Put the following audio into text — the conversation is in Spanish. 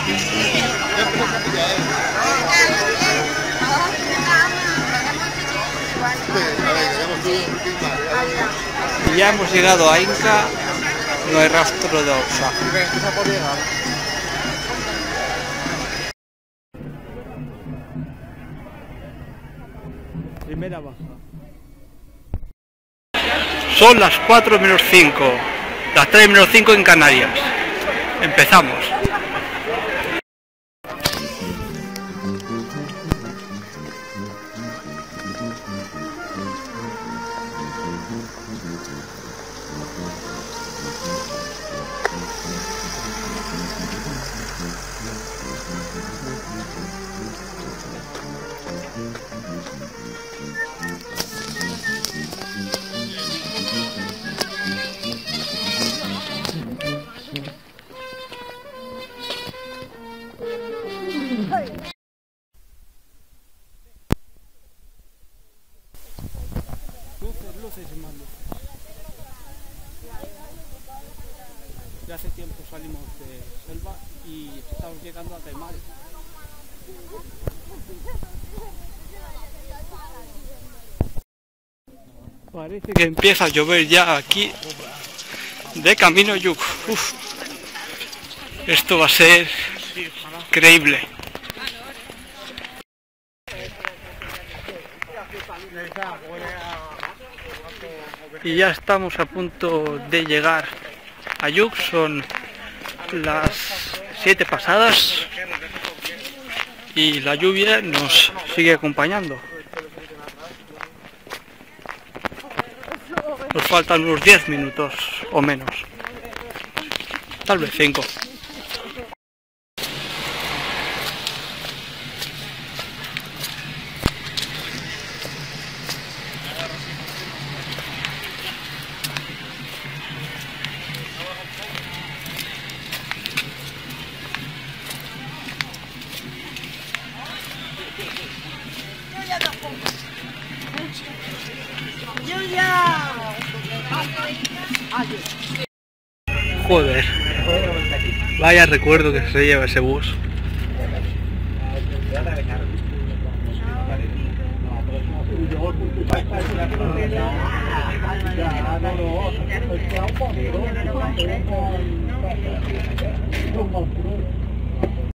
Y ya hemos llegado a Inca, no hay rastro de Osa. Primera baja. Son las 4 menos 5, las 3 menos 5 en Canarias. Empezamos. Luces y más luces. Ya hace tiempo salimos de Selva y estamos llegando a Temal. Parece que empieza a llover ya aquí de camino a Yuk. Uf. Esto va a ser increíble. Y ya estamos a punto de llegar a Yuk, son las 7 pasadas y la lluvia nos sigue acompañando. Nos faltan unos 10 minutos o menos, tal vez 5. Joder, vaya recuerdo que se lleva ese bus.